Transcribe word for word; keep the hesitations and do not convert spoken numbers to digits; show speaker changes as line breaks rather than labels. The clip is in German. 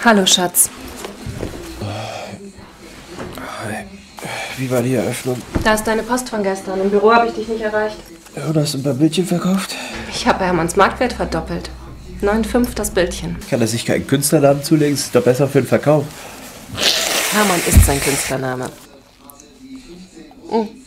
Hallo, Schatz.
Wie war die Eröffnung?
Da ist deine Post von gestern. Im Büro habe ich dich nicht erreicht.
Ja, du hast ein paar Bildchen verkauft?
Ich habe Hermanns Marktwert verdoppelt. neun Komma fünf das Bildchen.
Kann er sich keinen Künstlernamen zulegen? Ist doch besser für den Verkauf.
Hermann ist sein Künstlername. Mhm.